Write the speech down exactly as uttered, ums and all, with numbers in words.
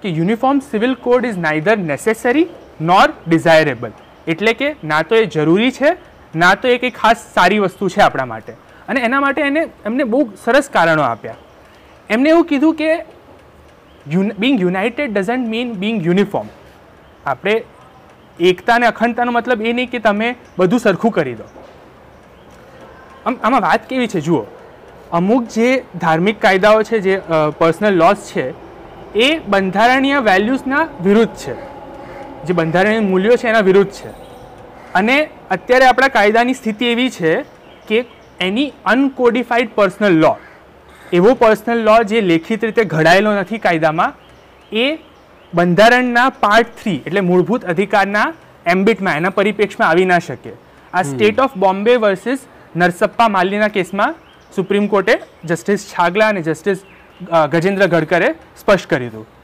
કે uniform civil code is neither necessary nor desirable, એટલે કે ના તો એ જરૂરી છે ના તો એ કંઈ ખાસ સારી વસ્તુ છે આપણા માટે. અને એના માટે એને એમને બહુ સરસ કારણો આપ્યા. એમને એવું કીધું કે being united doesn't mean being uniform. આપણે એકતા અને અખંડતાનો મતલબ એ નહીં કે તમે બધું સરખું કરી દો. આમ આમાં વાત કેવી છે જુઓ, અમુક જે ધાર્મિક કાયદાઓ છે, જે પર્સનલ લોઝ છે, એ બંધારણીય વેલ્યુઝના વિરુદ્ધ છે, જે બંધારણીય મૂલ્યો છે એના વિરુદ્ધ છે. અને અત્યારે આપણા કાયદાની સ્થિતિ એવી છે કે એની અનકોડિફાઈડ પર્સનલ લો, એવો પર્સનલ લો જે લેખિત રીતે ઘડાયેલો નથી કાયદામાં, એ બંધારણના પાર્ટ થ્રી એટલે મૂળભૂત અધિકારના એમ્બિટમાં, એના પરિપ્રેક્ષમાં આવી ના શકે. આ state of Bombay versus Narasappa માલ્યના કેસમાં સુપ્રીમ કોર્ટે જસ્ટિસ છાગલા અને જસ્ટિસ ગજેન્દ્ર ગડકરે સ્પષ્ટ કર્યું હતું.